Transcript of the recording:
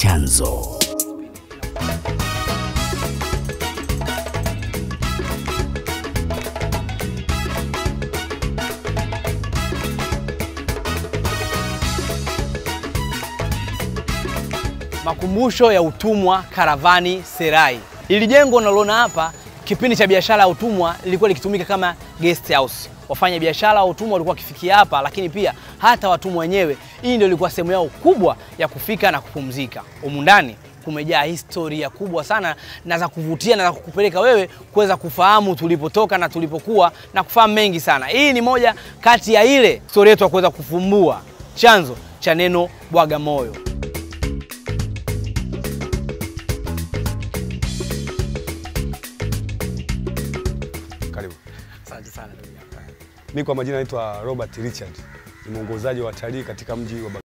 chanzo. Makumbusho ya utumwa Karavani Serai. Hili jengo unaloona hapa kipindi cha biashara ya utumwa lilikuwa likitumika kama guest house. Wafanya biashara wa utumwa walikuwa wakifikia hapa, lakini pia hata watumwa wenyewe, hii ndio ilikuwa sehemu yao kubwa ya kufika na kupumzika. Humu ndani kumejaa historia kubwa sana na za kuvutia na za kukupeleka wewe kuweza kufahamu tulipotoka na tulipokuwa na kufahamu mengi sana. Hii ni moja kati ya ile story yetu ya kuweza kufumbua chanzo cha neno Bagamoyo. Karibu. Asante sana. Mimi kwa majina naitwa Robert Richard. Ni mwongozaji wa watalii katika mji wa